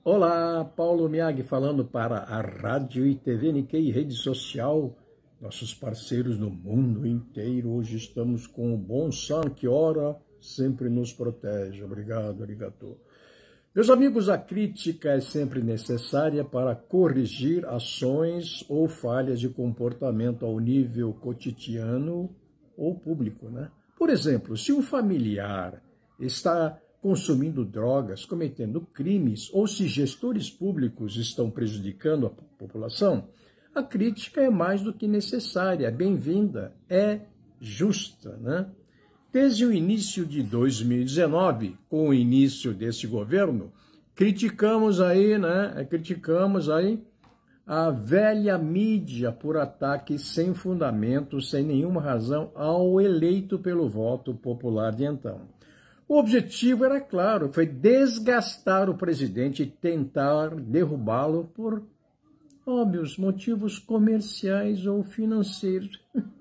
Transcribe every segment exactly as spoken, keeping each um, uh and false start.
Olá, Paulo Miag falando para a Rádio e T V Nikkei, rede social, nossos parceiros no mundo inteiro. Hoje estamos com o bom San, que ora sempre nos protege. Obrigado, arigato. Meus amigos, a crítica é sempre necessária para corrigir ações ou falhas de comportamento ao nível cotidiano ou público, né? Por exemplo, se um familiar está consumindo drogas, cometendo crimes, ou se gestores públicos estão prejudicando a população, a crítica é mais do que necessária, é bem-vinda, é justa, né? Desde o início de dois mil e dezenove, com o início desse governo, criticamos aí, né? Criticamos aí a velha mídia por ataques sem fundamento, sem nenhuma razão, ao eleito pelo voto popular de então. O objetivo era claro, foi desgastar o presidente e tentar derrubá-lo por óbvios motivos comerciais ou financeiros.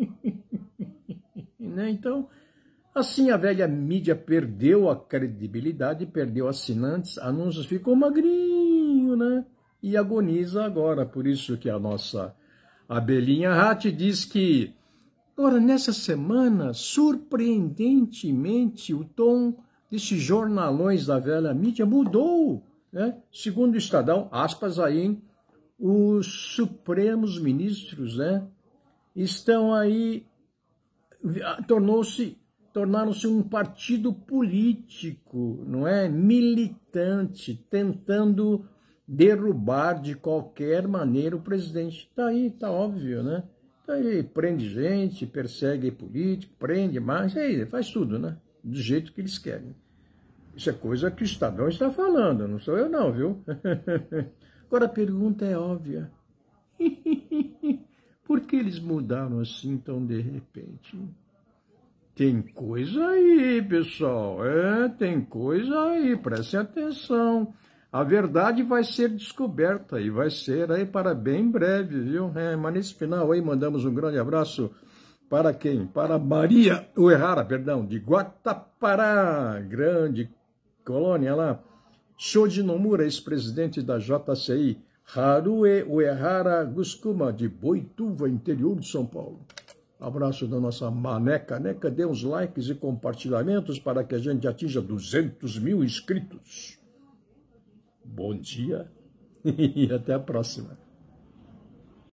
Né? Então, assim a velha mídia perdeu a credibilidade, perdeu assinantes, anúncios, ficou magrinho, né? E agoniza agora. Por isso que a nossa abelhinha Rat diz que agora, nessa semana, surpreendentemente, o tom desses jornalões da velha mídia mudou, né? Segundo o Estadão, aspas aí, os supremos ministros, né, estão aí, tornou-se, tornaram-se um partido político, não é? Militante, tentando derrubar de qualquer maneira o presidente. Está aí, está óbvio, né? Ele prende gente, persegue político, prende mais, aí faz tudo, né? Do jeito que eles querem. Isso é coisa que o Estadão está falando, não sou eu não, viu? Agora a pergunta é óbvia. Por que eles mudaram assim tão de repente? Tem coisa aí, pessoal, é, tem coisa aí, prestem atenção. A verdade vai ser descoberta e vai ser aí para bem breve, viu? É, mas nesse final aí mandamos um grande abraço para quem? Para Maria Uehara, perdão, de Guatapará, grande colônia lá. Shoji Nomura, ex-presidente da J C I. Harue Uehara Guskuma, de Boituva, interior de São Paulo. Abraço da nossa Maneca. Neca, dê uns likes e compartilhamentos para que a gente atinja duzentos mil inscritos. Bom dia e até a próxima.